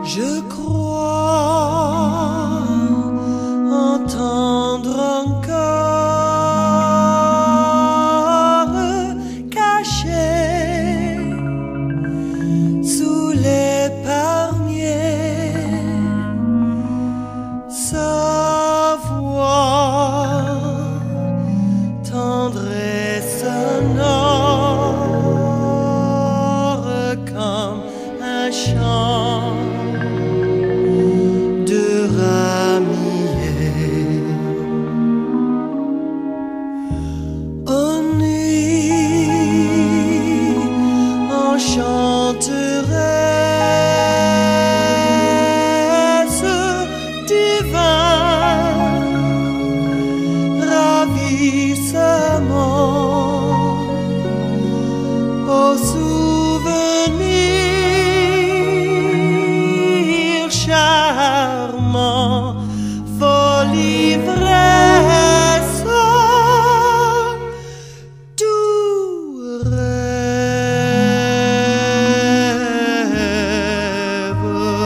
Je crois entendre encore caché sous les palmiers sa voix tendre et sonore comme un chant de ramier. Aux nuits enchanteresse divin, ravissement aux souvenirs charmants, folle ivresse, tout rêve.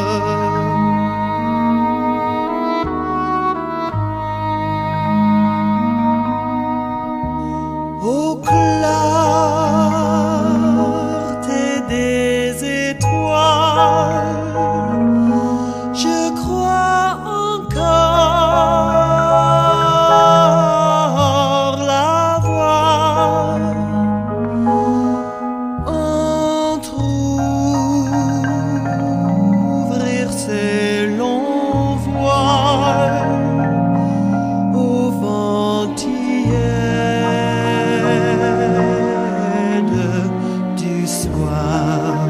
Au clarté des étoiles, je crois encore la voir entr'ouvrir ses longs voiles au vent tiède du soir.